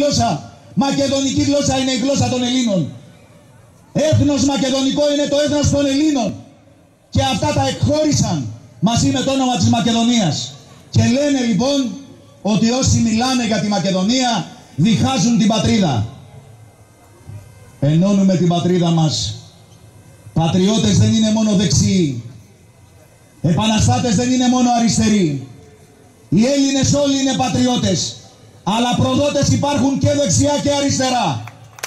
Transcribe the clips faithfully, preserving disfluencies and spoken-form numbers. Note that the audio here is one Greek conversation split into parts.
γλώσσα. Μακεδονική γλώσσα είναι η γλώσσα των Ελλήνων. Έθνος μακεδονικό είναι το έθνος των Ελλήνων. Και αυτά τα εκχώρησαν μαζί με το όνομα της Μακεδονίας. Και λένε λοιπόν ότι όσοι μιλάνε για τη Μακεδονία διχάζουν την πατρίδα. Ενώνουμε την πατρίδα μας. Πατριώτες δεν είναι μόνο δεξιοί. Επαναστάτες δεν είναι μόνο αριστεροί. Οι Έλληνες όλοι είναι πατριώτες. Αλλά προδότες υπάρχουν και δεξιά και αριστερά.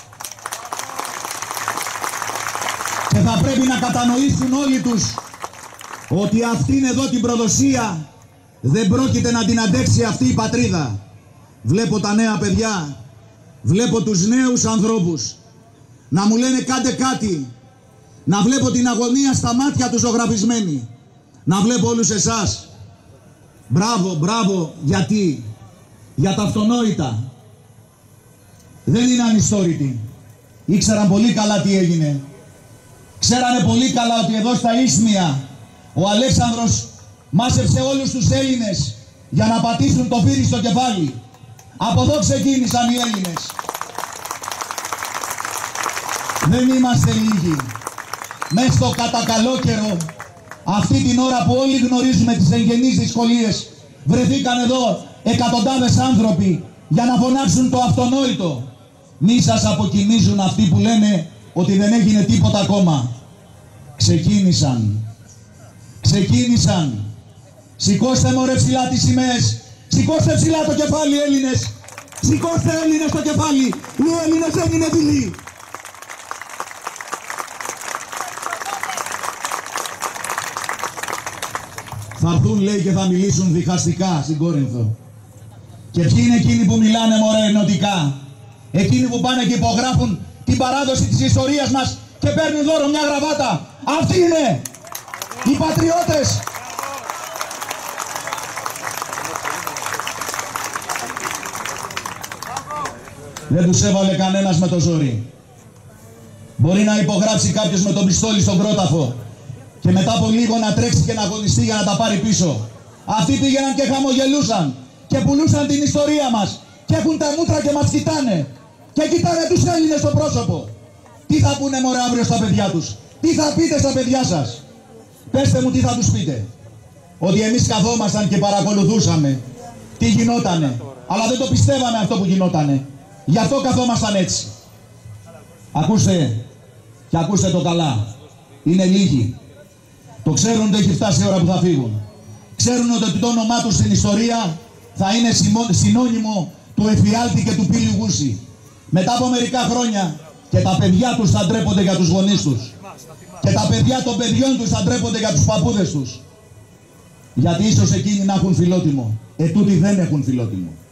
Και θα πρέπει να κατανοήσουν όλοι τους ότι αυτήν εδώ την προδοσία δεν πρόκειται να την αντέξει αυτή η πατρίδα. Βλέπω τα νέα παιδιά, βλέπω τους νέους ανθρώπους να μου λένε κάντε κάτι, να βλέπω την αγωνία στα μάτια τους ζωγραφισμένη, να βλέπω όλους εσάς. Μπράβο, μπράβο, γιατί, για τα αυτονόητα. Δεν είναι ανιστόρητοι. Ήξεραν πολύ καλά τι έγινε. Ξέρανε πολύ καλά ότι εδώ στα Ίσμια ο Αλέξανδρος μάσεψε όλους τους Έλληνες για να πατήσουν το φύρι στο κεφάλι. Από εδώ ξεκίνησαν οι Έλληνες. Δεν είμαστε λίγοι. Μες στο κατακαλό καιρό, αυτή την ώρα που όλοι γνωρίζουμε τις εγγενείς δυσκολίες, βρεθήκαν εδώ εκατοντάδες άνθρωποι για να φωνάξουν το αυτονόητο. Μη σας αποκοιμίζουν αυτοί που λένε ότι δεν έγινε τίποτα ακόμα. Ξεκίνησαν. Ξεκίνησαν. Σηκώστε μωρέ ψηλά τις σημαίες. Σηκώστε ψηλά το κεφάλι Έλληνες. Σηκώστε Έλληνες το κεφάλι. Οι Έλληνες δεν είναι δειλοί. Θα έρθουν λέει και θα μιλήσουν διχαστικά στην Κόρινθο. Και ποιοι είναι εκείνοι που μιλάνε μωρέ ενωτικά? Εκείνοι που πάνε και υπογράφουν την παράδοση της ιστορίας μας και παίρνουν δώρο μια γραβάτα. Αυτοί είναι οι πατριώτες. Δεν τους έβαλε κανένας με το ζόρι. Μπορεί να υπογράψει κάποιος με τον πιστόλι στον κρόταφο και μετά από λίγο να τρέξει και να αγωνιστεί για να τα πάρει πίσω. Αυτοί πήγαιναν και χαμογελούσαν και πουλούσαν την ιστορία μας και έχουν τα μούτρα και μας κοιτάνε και κοιτάνε τους Έλληνες στο πρόσωπο. Τι θα πούνε μωρέ αύριο στα παιδιά τους? Τι θα πείτε στα παιδιά σας? Πέστε μου τι θα τους πείτε. Ότι εμείς καθόμασταν και παρακολουθούσαμε τι γινότανε, αλλά δεν το πιστεύαμε αυτό που γινότανε. Γι' αυτό καθόμασταν έτσι. Ακούστε και ακούστε το καλά. Είναι λίγοι. Το ξέρουν ότι έχει φτάσει η ώρα που θα φύγουν. Ξέρουν ότι το όνομά τους στην ιστορία θα είναι συνώνυμο του εφιάλτη και του πύλιου Γούση. Μετά από μερικά χρόνια και τα παιδιά τους θα ντρέπονται για τους γονείς τους. Και τα παιδιά των παιδιών τους θα ντρέπονται για τους παππούδες τους. Γιατί ίσως εκείνοι να έχουν φιλότιμο. Ετούτοι δεν έχουν φιλότιμο.